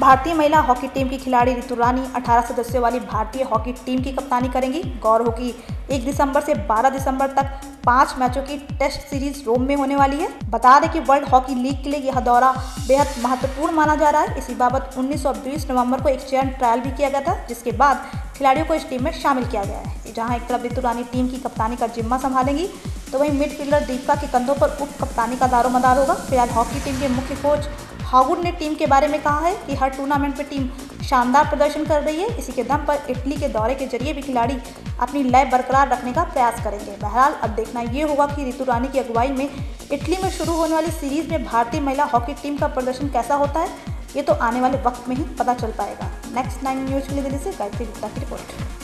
भारतीय महिला hockey team की खिलाड़ी रितु रानी 18 सदस्यों वाली भारतीय हॉकी टीम की कप्तानी करेंगी। गौर हो कि 1 दिसंबर से 12 दिसंबर तक 5 मैचों की टेस्ट सीरीज रोम में होने वाली है। बता दें कि वर्ल्ड हॉकी लीग के लिए यह दौरा बेहद महत्वपूर्ण माना जा रहा है। इसी बाबत 19 और 20 नवंबर को एक चयन ट्रायल भी किया गया था, जिसके बाद खिलाड़ियों को इस टीम में शामिल किया गया है। जहां एक तरफ रितु रानी टीम की कप्तानी का जिम्मा संभालेंगी, तो वहीं मिडफील्डर दीपिका के कंधों पर उप कप्तानी का दारोमदार होगा। फिलहाल हॉकी टीम के मुख्य कोच हागुड ने टीम के बारे में कहा है कि हर टूर्नामेंट में टीम शानदार प्रदर्शन कर रही है। इसी के दम पर इटली के दौरे के जरिए भी खिलाड़ी अपनी लय बरकरार रखने का प्रयास करेंगे। बहरहाल अब देखना ये होगा कि रितु रानी की अगुवाई में इटली में शुरू होने वाली सीरीज में भारतीय महिला हॉकी टीम का प्रदर्शन कैसा होता है, ये तो आने वाले वक्त में ही पता चल पाएगा। नेक्स्ट 9 न्यूज़ के लिए दिल्ली से गायत्री गुप्ता की रिपोर्ट।